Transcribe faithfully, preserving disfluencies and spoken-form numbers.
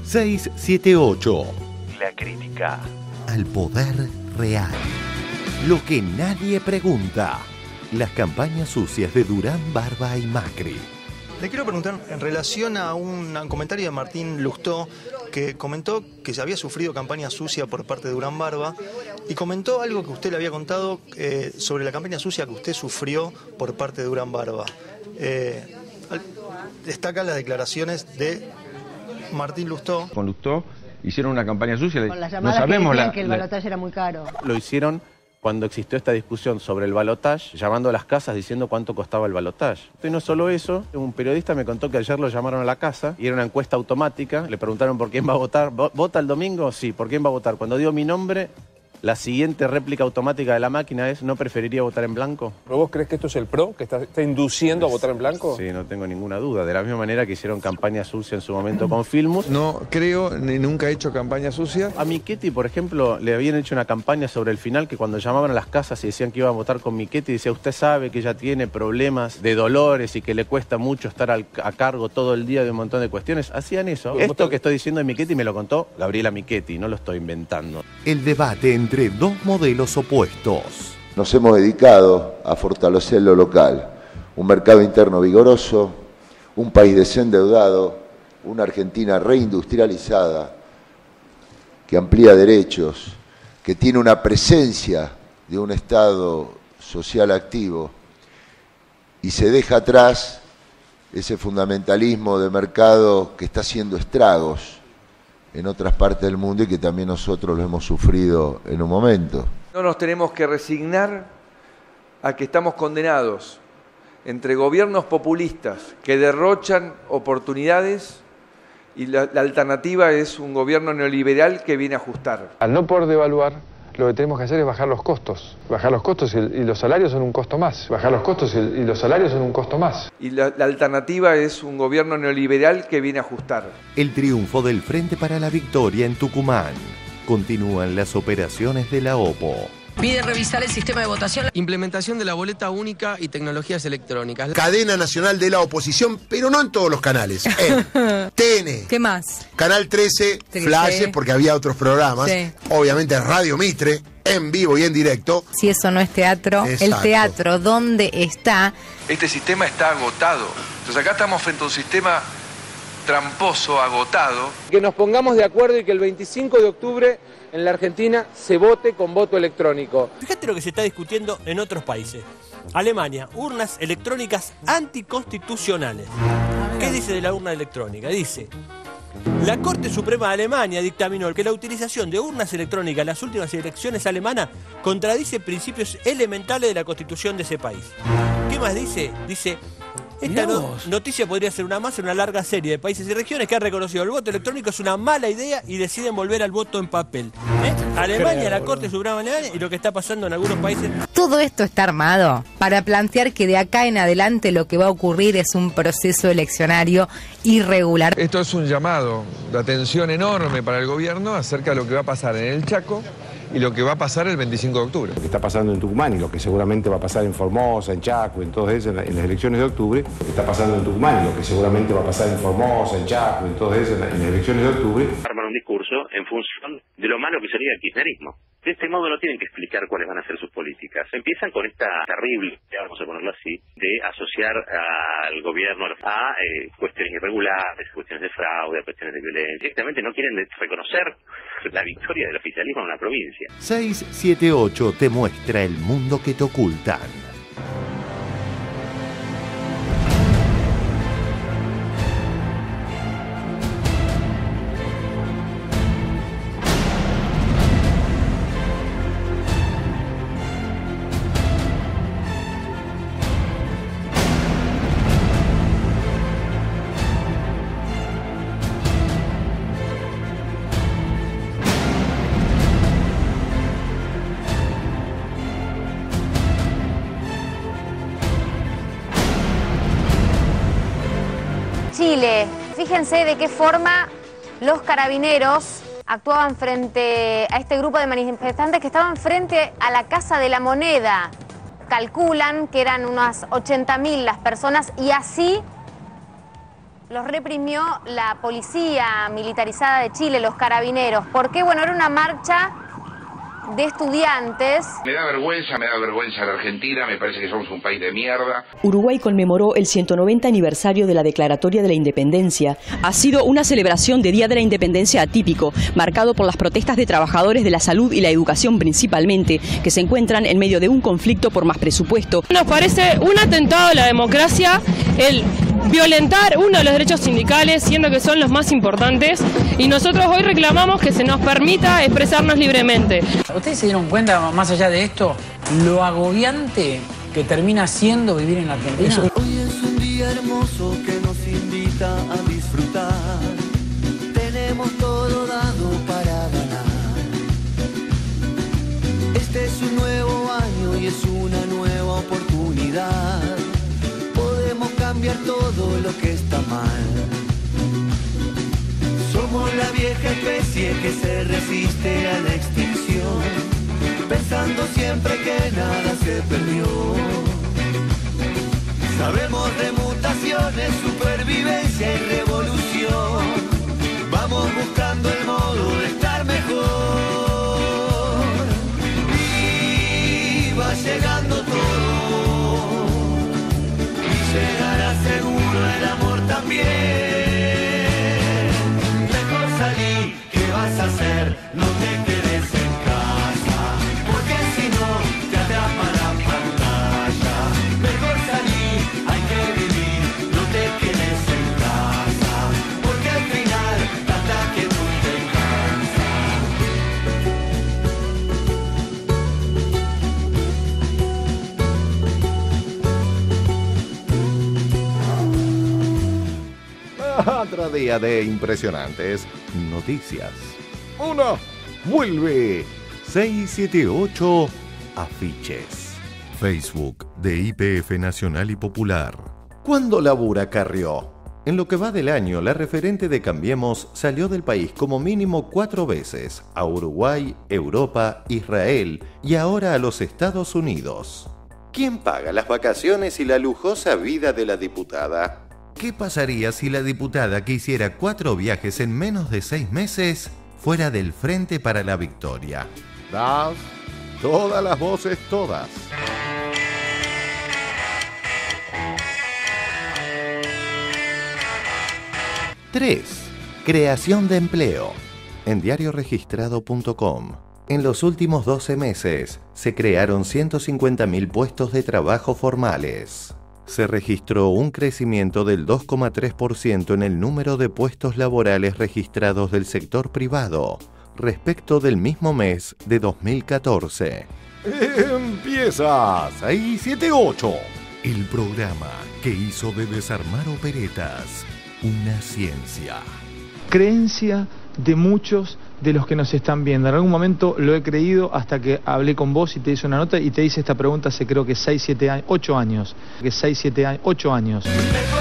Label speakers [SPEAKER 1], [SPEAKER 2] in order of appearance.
[SPEAKER 1] seiscientos setenta y ocho.
[SPEAKER 2] La crítica
[SPEAKER 1] al poder real. Lo que nadie pregunta. Las campañas sucias de Durán Barba y Macri.
[SPEAKER 3] Le quiero preguntar en relación a un comentario de Martín Lustó, que comentó que se había sufrido campaña sucia por parte de Durán Barba, y comentó algo que usted le había contado eh, sobre la campaña sucia que usted sufrió por parte de Durán Barba. Eh, destaca las declaraciones de Martín Lustó.
[SPEAKER 4] Con Lustó hicieron una campaña sucia.
[SPEAKER 5] Con las llamadas
[SPEAKER 4] no sabemos
[SPEAKER 5] que decían
[SPEAKER 4] la,
[SPEAKER 5] que el
[SPEAKER 4] la...
[SPEAKER 5] balotaje era muy caro.
[SPEAKER 6] Lo hicieron cuando existió esta discusión sobre el balotaje, llamando a las casas diciendo cuánto costaba el balotaje. Y no solo eso, un periodista me contó que ayer lo llamaron a la casa y era una encuesta automática. Le preguntaron por quién va a votar. ¿Vota el domingo? Sí, ¿por quién va a votar? Cuando dio mi nombre, la siguiente réplica automática de la máquina es: ¿no preferiría votar en blanco?
[SPEAKER 7] ¿Pero vos crees que esto es el PRO, que está, está induciendo a votar en blanco?
[SPEAKER 6] Sí, no tengo ninguna duda. De la misma manera que hicieron campaña sucia en su momento con Filmus.
[SPEAKER 4] No creo, ni nunca he hecho campaña sucia.
[SPEAKER 6] A Michetti, por ejemplo, le habían hecho una campaña sobre el final, que cuando llamaban a las casas y decían que iban a votar con Michetti, decía: usted sabe que ella tiene problemas de dolores y que le cuesta mucho estar al, a cargo todo el día de un montón de cuestiones. Hacían eso. Esto que estoy diciendo de Michetti me lo contó Gabriela Michetti, no lo estoy inventando.
[SPEAKER 1] El debate entre dos modelos opuestos.
[SPEAKER 8] Nos hemos dedicado a fortalecer lo local, un mercado interno vigoroso, un país desendeudado, una Argentina reindustrializada, que amplía derechos, que tiene una presencia de un Estado social activo y se deja atrás ese fundamentalismo de mercado que está haciendo estragos en otras partes del mundo y que también nosotros lo hemos sufrido en un momento.
[SPEAKER 9] No nos tenemos que resignar a que estamos condenados entre gobiernos populistas que derrochan oportunidades y la, la alternativa es un gobierno neoliberal que viene a ajustar.
[SPEAKER 7] Al no poder devaluar, lo que tenemos que hacer es bajar los costos. Bajar los costos y, y los salarios son un costo más. Bajar los costos y, y los salarios son un costo más.
[SPEAKER 9] Y la, la alternativa es un gobierno neoliberal que viene a ajustar.
[SPEAKER 1] El triunfo del Frente para la Victoria en Tucumán. Continúan las operaciones de la OPO.
[SPEAKER 10] Pide revisar el sistema de votación. Implementación de la boleta única y tecnologías electrónicas.
[SPEAKER 11] Cadena nacional de la oposición, pero no en todos los canales. En T N.
[SPEAKER 12] ¿Qué más?
[SPEAKER 11] Canal trece, trece. Flashes, porque había otros programas. Sí. Obviamente Radio Mitre, en vivo y en directo.
[SPEAKER 12] Si eso no es teatro, exacto. El teatro, ¿dónde está?
[SPEAKER 9] Este sistema está agotado. Entonces acá estamos frente a un sistema tramposo, agotado. Que nos pongamos de acuerdo y que el veinticinco de octubre en la Argentina se vote con voto electrónico.
[SPEAKER 13] Fíjate lo que se está discutiendo en otros países. Alemania, urnas electrónicas anticonstitucionales. ¿Qué dice de la urna electrónica? Dice: la Corte Suprema de Alemania dictaminó que la utilización de urnas electrónicas en las últimas elecciones alemanas contradice principios elementales de la Constitución de ese país. ¿Qué más dice? Dice: esta no, noticia podría ser una más en una larga serie de países y regiones que han reconocido el voto electrónico es una mala idea y deciden volver al voto en papel. ¿Eh? Alemania, la Corte Suprema de Alemania y lo que está pasando en algunos países.
[SPEAKER 12] Todo esto está armado para plantear que de acá en adelante lo que va a ocurrir es un proceso eleccionario irregular.
[SPEAKER 7] Esto es un llamado de atención enorme para el gobierno acerca de lo que va a pasar en el Chaco y lo que va a pasar el veinticinco de octubre.
[SPEAKER 14] Lo que está pasando en Tucumán y lo que seguramente va a pasar en Formosa, en Chaco, en todo eso, en, la, en las elecciones de octubre. Lo que está pasando en Tucumán y lo que seguramente va a pasar en Formosa, en Chaco, en todo eso, en, la, en las elecciones de octubre.
[SPEAKER 15] Arman un discurso en función de lo malo que sería el kirchnerismo. De este modo no tienen que explicar cuáles van a ser sus políticas. Empiezan con esta terrible, vamos a ponerlo así, de asociar al gobierno a eh, cuestiones irregulares, cuestiones de fraude, cuestiones de violencia. Directamente no quieren reconocer la victoria del oficialismo en una provincia.
[SPEAKER 1] seiscientos setenta y ocho te muestra el mundo que te ocultan.
[SPEAKER 16] Chile. Fíjense de qué forma los carabineros actuaban frente a este grupo de manifestantes que estaban frente a la Casa de la Moneda. Calculan que eran unas ochenta mil las personas y así los reprimió la policía militarizada de Chile, los carabineros. ¿Por qué? Bueno, era una marcha de estudiantes.
[SPEAKER 2] Me da vergüenza, me da vergüenza la Argentina, me parece que somos un país de mierda.
[SPEAKER 5] Uruguay conmemoró el ciento noventa aniversario de la Declaratoria de la Independencia. Ha sido una celebración de Día de la Independencia atípico, marcado por las protestas de trabajadores de la salud y la educación principalmente, que se encuentran en medio de un conflicto por más presupuesto.
[SPEAKER 17] Nos parece un atentado a la democracia el violentar uno de los derechos sindicales, siendo que son los más importantes, y nosotros hoy reclamamos que se nos permita expresarnos libremente.
[SPEAKER 18] ¿Ustedes se dieron cuenta, más allá de esto, lo agobiante que termina siendo vivir en la Argentina?
[SPEAKER 19] Eso. Hoy es un día hermoso que nos invita a disfrutar. Tenemos todo dado para ganar. Este es un nuevo año y es una nueva oportunidad. Podemos cambiar todo lo que está mal. Somos la vieja especie que se resiste a la extinción, pensando siempre que nada se perdió. Sabemos de mutaciones, supervivencia y revolución. Vamos buscando el modo de estar mejor. Y va llegando todo, y llegará seguro el amor también. ¿Qué vas a hacer? No te quedes en casa, porque si no te atrapa la pantalla. Mejor salir, hay que vivir, no te quedes en casa, porque al final tanta quietud te
[SPEAKER 1] cansa. Otro día de impresionantes noticias. Uno, vuelve seiscientos setenta y ocho Afiches. Facebook de Y P F Nacional y Popular. ¿Cuándo labura Carrió? En lo que va del año, la referente de Cambiemos salió del país como mínimo cuatro veces, a Uruguay, Europa, Israel y ahora a los Estados Unidos. ¿Quién paga las vacaciones y la lujosa vida de la diputada? ¿Qué pasaría si la diputada que hiciera cuatro viajes en menos de seis meses fuera del Frente para la Victoria? Das todas las voces, todas. tres. Creación de empleo. En diario registrado punto com. En los últimos doce meses se crearon ciento cincuenta mil puestos de trabajo formales. Se registró un crecimiento del dos coma tres por ciento en el número de puestos laborales registrados del sector privado respecto del mismo mes de dos mil catorce. Empieza seiscientos setenta y ocho, el programa que hizo de desarmar operetas una ciencia.
[SPEAKER 20] Creencia de muchos de los que nos están viendo. En algún momento lo he creído hasta que hablé con vos y te hice una nota y te hice esta pregunta hace creo que seis, siete años, ocho años. Que seis, siete años, ocho años.